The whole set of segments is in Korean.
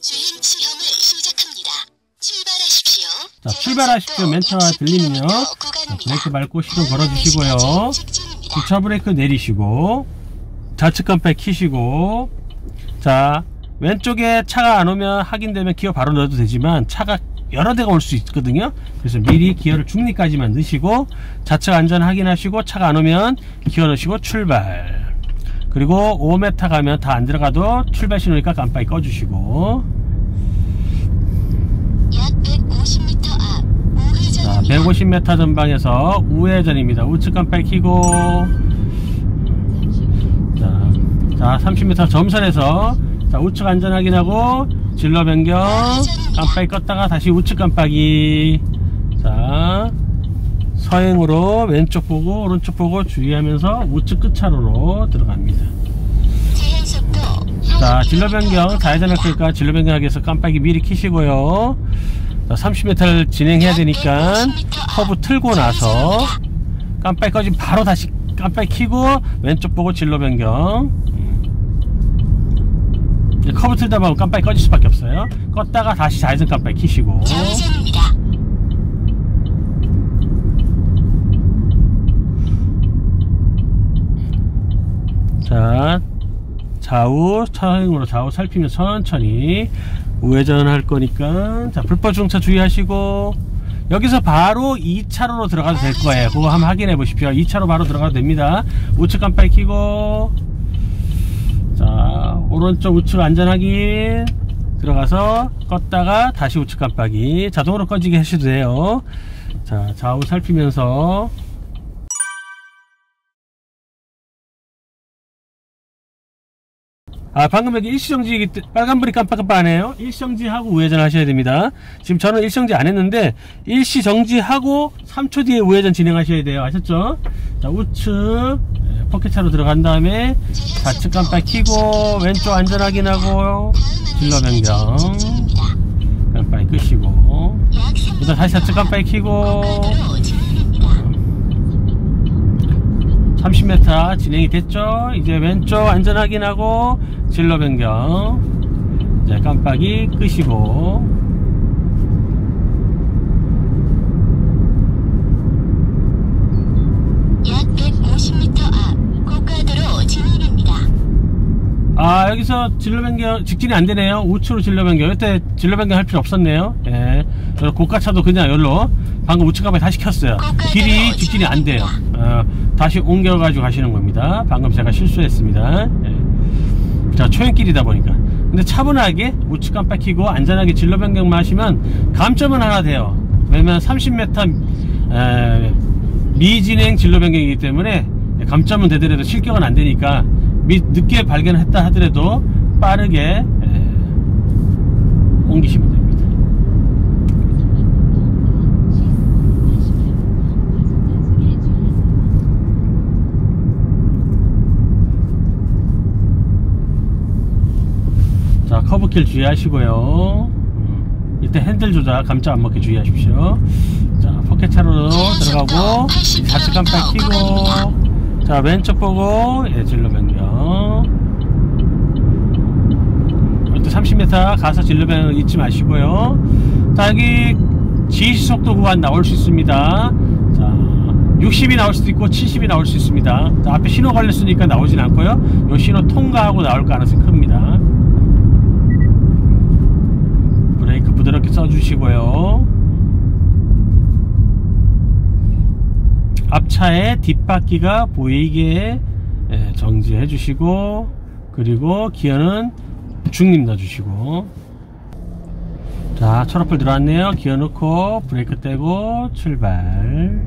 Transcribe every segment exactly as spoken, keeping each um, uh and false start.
주행 시험을 시작합니다. 출발하십시오. 자, 출발하십시오. 멘트가 들리면요. 자, 브레이크 밟고 시동 걸어주시고요. 주차 브레이크 내리시고 좌측 깜빡이 켜시고, 자, 왼쪽에 차가 안 오면 확인되면 기어 바로 넣어도 되지만 차가 여러 대가 올 수 있거든요. 그래서 미리 기어를 중립까지만 넣으시고 좌측 안전 확인하시고 차가 안 오면 기어 넣으시고 출발. 그리고 오 미터 가면 다 안 들어가도 출발 신호니까 깜빡이 꺼주시고, 약 백오십 미터 앞 우회전입니다. 자, 백오십 미터 전방에서 우회전입니다. 우측 깜빡이 켜고, 자, 자 삼십 미터 점선에서 자, 우측 안전 확인하고 진로 변경, 깜빡이 껐다가 다시 우측 깜빡이. 자, 서행으로 왼쪽 보고 오른쪽 보고 주의하면서 우측 끝차로로 들어갑니다. 자, 진로 변경 좌회전할 거니까 진로 변경하기 위해서 깜빡이 미리 켜시고요. 자, 삼십 미터를 진행해야 되니까 커브 틀고 나서 깜빡이 꺼지면 바로 다시 깜빡이 켜고 왼쪽 보고 진로 변경. 커브 틀다 보면 깜빡이 꺼질 수밖에 없어요. 껐다가 다시 좌회전 깜빡이 켜시고. 자, 좌우 차행으로 좌우 살피면서 천천히 우회전 할 거니까, 자, 불법 주행차 주의하시고, 여기서 바로 이 차로로 들어가도 될 거예요. 그거 한번 확인해 보십시오. 이 차로 바로 들어가도 됩니다. 우측 깜빡이 켜고, 자, 오른쪽 우측 안전 확인 들어가서 껐다가 다시 우측 깜빡이 자동으로 꺼지게 하셔도 돼요. 자, 좌우 살피면서. 아, 방금 여기 일시정지, 빨간불이 깜빡깜빡하네요. 일시정지하고 우회전 하셔야 됩니다. 지금 저는 일시정지 안 했는데 일시정지하고 삼 초 뒤에 우회전 진행하셔야 돼요. 아셨죠? 자, 우측 포켓차로 들어간 다음에 좌측 깜빡이 켜고 왼쪽 안전 확인하고 진로 변경 깜빡이 끄시고, 일단 다시 좌측 깜빡이 켜고 삼십 미터 진행이 됐죠. 이제 왼쪽 안전 확인하고 진로 변경, 이제 깜빡이 끄시고, 약 백오십 미터 앞 고가도로 진입입니다. 아, 여기서 진로 변경 직진이 안 되네요. 우측으로 진로 변경. 이때 진로 변경 할 필요 없었네요. 예. 고가차도 그냥 여기로 방금 우측 깜빡이 다시 켰어요. 길이 직진이 안 돼요. 어, 다시 옮겨가지고 가시는 겁니다. 방금 제가 실수했습니다. 예. 자, 초행길이다 보니까. 근데 차분하게 우측 깜빡이 켜고 안전하게 진로 변경만 하시면 감점은 하나 돼요. 왜냐면 삼십 미터 에, 미진행 진로 변경이기 때문에 감점은 되더라도 실격은 안 되니까 미, 늦게 발견했다 하더라도 빠르게 에, 옮기시면 됩니다. 자, 커브길 주의하시고요. 음, 이때 핸들 조작 감점 안 먹게 주의하십시오. 자, 포켓차로 들어가고 좌측 깜빡이 켜고, 자, 왼쪽 보고 예, 진로 변경. 이때 삼십 미터 가서 진로 변경 잊지 마시고요. 자, 여기 지시속도 구간 나올 수 있습니다. 자, 육십이 나올 수도 있고 칠십이 나올 수 있습니다. 자, 앞에 신호 걸렸으니까 나오진 않고요. 요 신호 통과하고 나올 가능성이 큽니다. 브레이크 부드럽게 써주시고요. 앞차의 뒷바퀴가 보이게 정지해 주시고, 그리고 기어는 중립 넣어주시고. 자, 초록불 들어왔네요. 기어 넣고 브레이크 떼고 출발.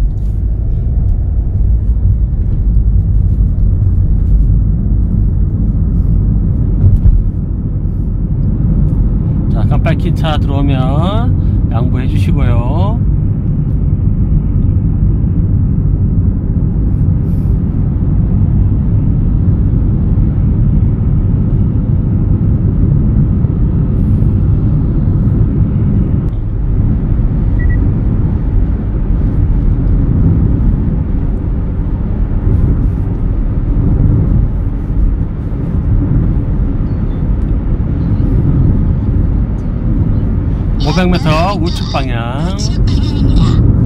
자, 깜빡이 킨 차 들어오면 양보해 주시고요. 오백 미터 우측 방향. 우측 방향입니다.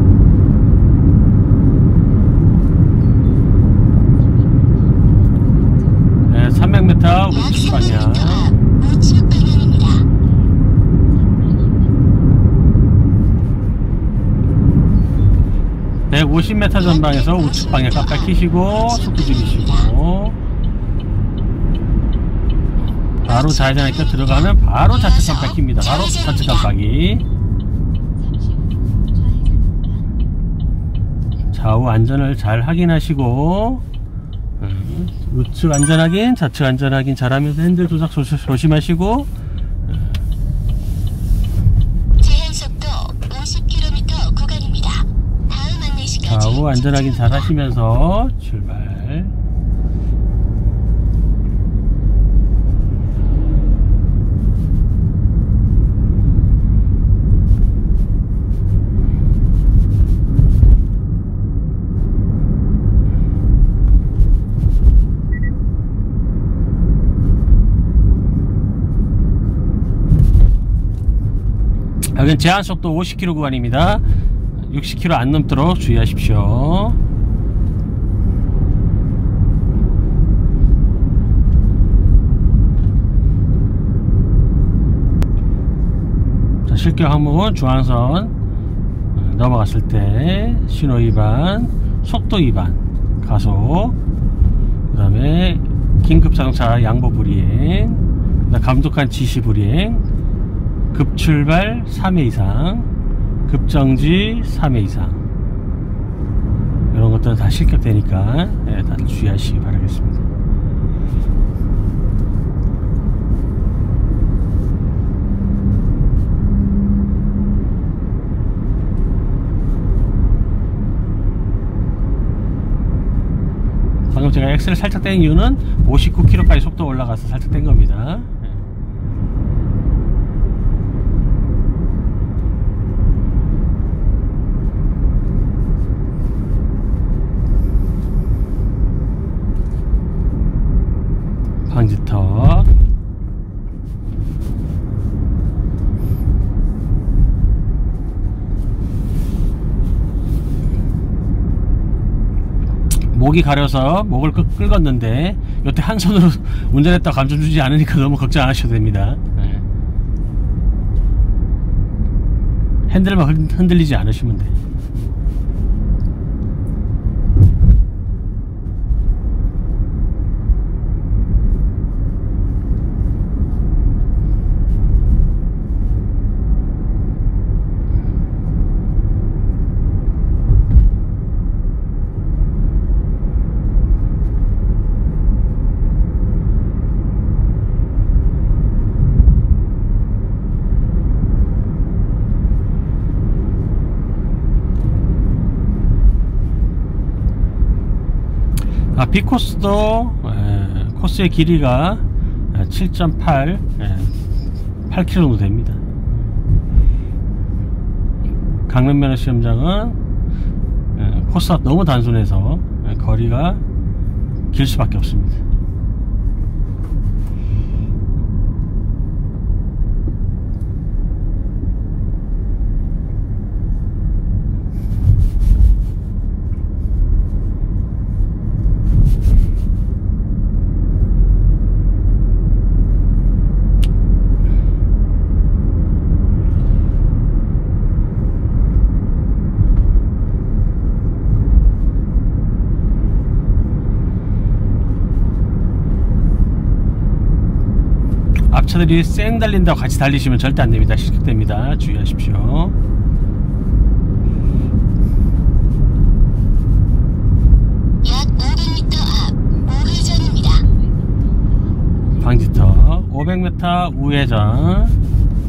네, 삼백 미터 약 우측 삼백 미터 방향. 앞 우측 방향입니다. 백오십 미터 전방에서 우측 방향 깜빡 켜시고 속도 줄이시고 바로 좌회전하니까 들어가면 바로 좌측 깜빡 킵니다. 바로 좌측 깜빡이. 좌우 안전을 잘 확인하시고 음, 우측 안전 확인, 좌측 안전 확인 잘하면서 핸들 조작 조심하시고 제한속도 오십 킬로미터 구간입니다. 다음 안내시까지 좌우 안전 확인 잘 하시면서 출발. 여기는 제한속도 오십 킬로미터 구간입니다. 육십 킬로미터 안 넘도록 주의하십시오. 자, 실격 항목은 중앙선 넘어갔을 때 신호 위반, 속도 위반, 가속, 그 다음에 긴급자동차 양보 불이행, 감독한 지시 불이행, 급출발 삼 회 이상, 급정지 삼 회 이상, 이런 것들은 다 실격되니까 네, 다들 주의하시기 바라겠습니다. 방금 제가 엑셀을 살짝 뗀 이유는 오십구 킬로미터까지 속도 올라가서 살짝 뗀 겁니다. 방지턱, 목이 가려서 목을 끌, 끌었는데 여태 한 손으로 운전했다가 감점 주지 않으니까 너무 걱정 안 하셔도 됩니다. 네. 핸들만 흔들리지 않으시면 돼요. 아, B코스도 에, 코스의 길이가 칠 점 팔, 팔 킬로미터 정도 됩니다. 강릉면허 시험장은 에, 코스가 너무 단순해서 에, 거리가 길 수밖에 없습니다. 앞차들이 쌩 달린다고 같이 달리시면 절대 안됩니다. 실격됩니다. 주의하십시오. 약 오백 미터 앞 우회전입니다. 방지턱 오백 미터 우회전.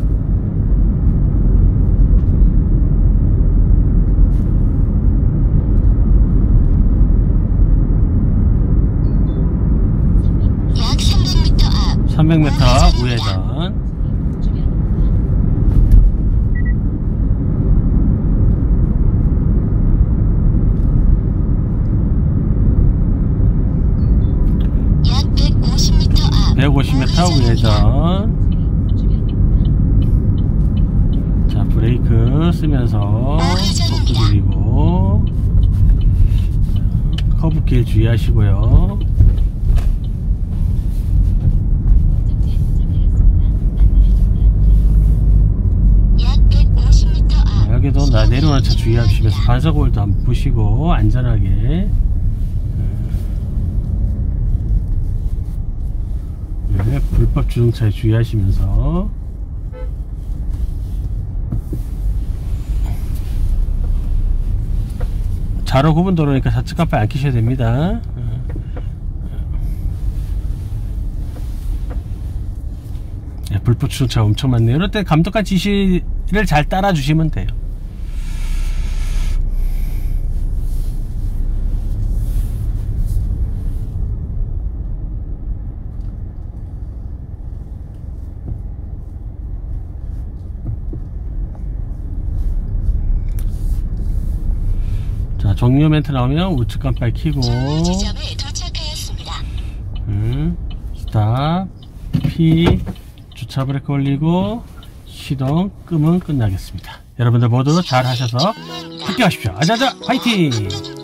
삼백 미터 우회전. 약 백오십 미터 앞 백오십 미터 우회전. 브레이크 쓰면서 속도 줄이고 커브길 주의하시고요. 약 백오십 미터 앞 여기도 나 내려오는 차 주의하시면서 반사고 홀도 한번 보시고 안전하게. 네, 불법 주정차에 주의하시면서 좌로 구분 도로니까 좌측 깜빡이 안 켜셔야 됩니다. 네, 불법 주정차 엄청 많네요. 이럴 때 감독관 지시를 잘 따라 주시면 돼요. 자, 종료 멘트 나오면 우측 깜빡이 켜고 지점에 도착하였습니다. 음, 스탑, P, 주차 브레이크 올리고 시동 끄면 끝나겠습니다. 여러분들 모두 잘 하셔서 함께 하십시오. 아자아자 화이팅!